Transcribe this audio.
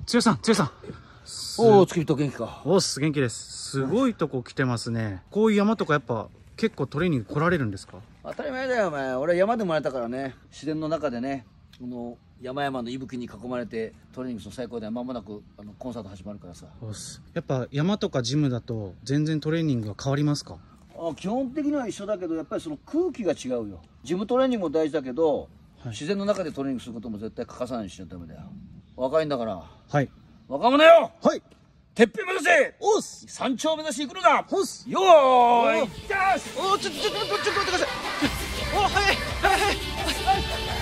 剛さん、剛さん。 おお、付き人元気か。 おっす、元気です。すごいとこ来てますね。こういう山とかやっぱ結構トレーニング来られるんですか？ 当たり前だよ、お前。俺は山で生まれたからね。自然の中でね、山々の息吹に囲まれてトレーニングする最高で、間もなくコンサート始まるからさ。 おっす。やっぱ山とかジムだと全然トレーニングが変わりますか？ 基本的には一緒だけど、やっぱりその空気が違うよ。ジムトレーニングも大事だけど、はい、自然の中でトレーニングすることも絶対欠かさないようにしないとダメだよ。若いんだから。 はい。 若者よ。 はい。 てっぺん目指せ。 おっす。 山頂目指し行くのだ。 おっす。 よーい。 おー、ちょっと待ってください。お、早い。